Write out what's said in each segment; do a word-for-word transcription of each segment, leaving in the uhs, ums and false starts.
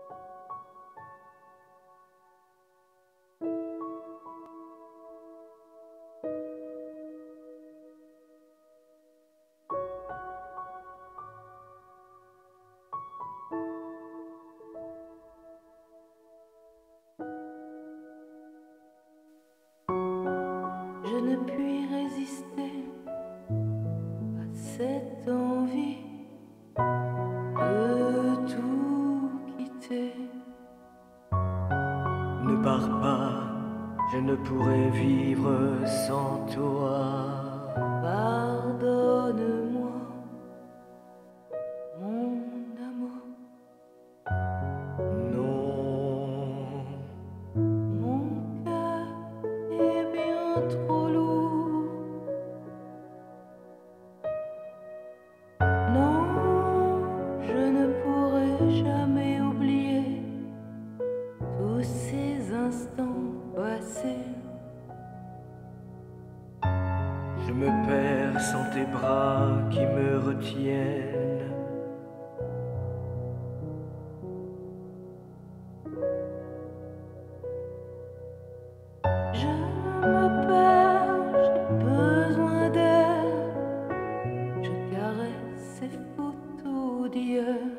Je ne puis résister à cette envie de tout quitter. Ne pars pas, je ne pourrai vivre sans toi. Pardonne-moi, mon amour. Non, Mon cœur est bien trop lourd. Non, je ne pourrai jamais oublier tous ces instants passés. je me perds sans tes bras qui me retiennent. Je me perds, j'ai besoin d'air. Je caresse ces photos d'hier.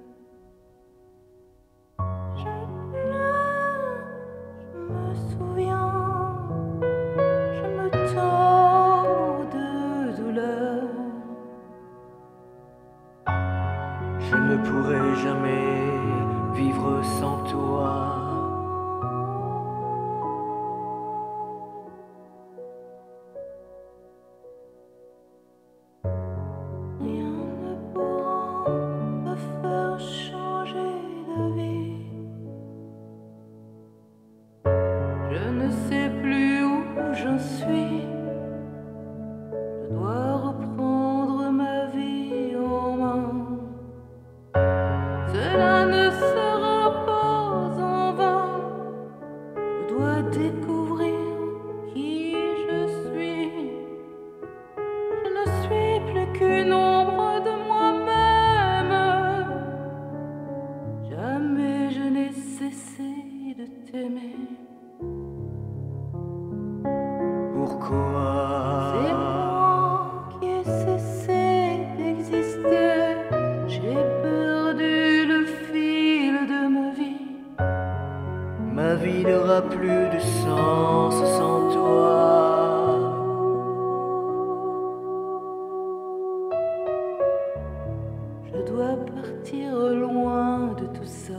Je pleure, je me souviens, je me tords de douleur. Je ne pourrai jamais vivre sans toi. Rien ne pourra me faire changer d'avis. Je ne sais plus où j'en suis. Je dois reprendre ma vie en main. Cela ne sera pas en vain. Je dois découvrir qui je suis. Je ne suis plus qu'une ombre de moi-même. Jamais je n'ai cessé de t'aimer. Pourquoi? C'est moi qui ai cessé d'exister. J'ai perdu le fil de ma vie. Ma vie n'aura plus de sens sans toi. Je dois partir loin de tout ça,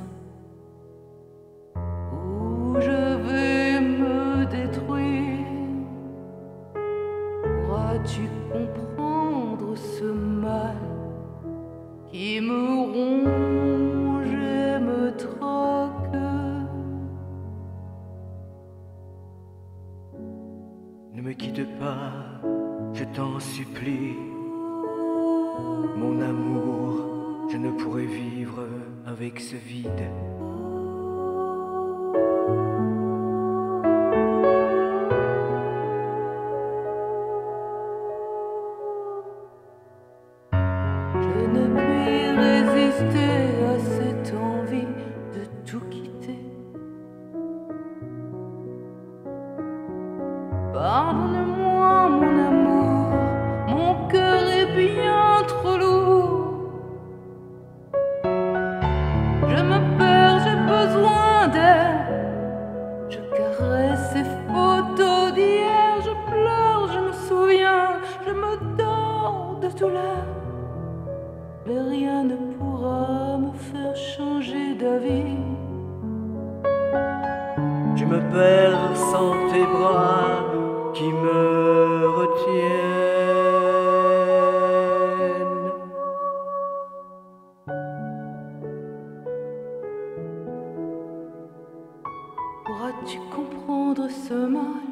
où je vais me détruire. Pourras-tu comprendre ce mal qui me ronge et me troque? Ne me quitte pas, je t'en supplie. Mon amour, je ne pourrai vivre avec ce vide. Je ne puis résister à cette envie de tout quitter. Pardonne-moi, mon amour, mon cœur est bien trop lourd. Je me perds, j'ai besoin d'air. Je caresse ces photos d'hier. Je pleure, je me souviens, je me dors de douleur. Mais rien ne pourra me faire changer d'avis. Je me perds sans tes bras qui me retiennent. Pourras-tu comprendre ce mal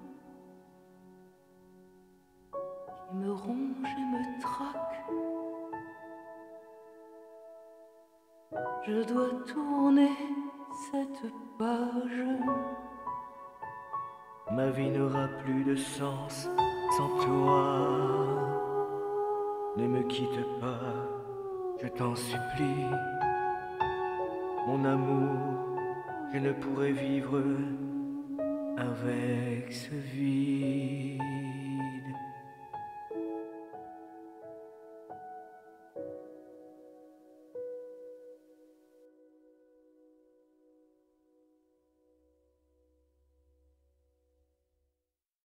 qui me ronge et me traque? Je dois tourner cette page. Ma vie n'aura plus de sens sans toi. Ne me quitte pas, je t'en supplie. mon amour, je ne pourrais vivre avec ce vide.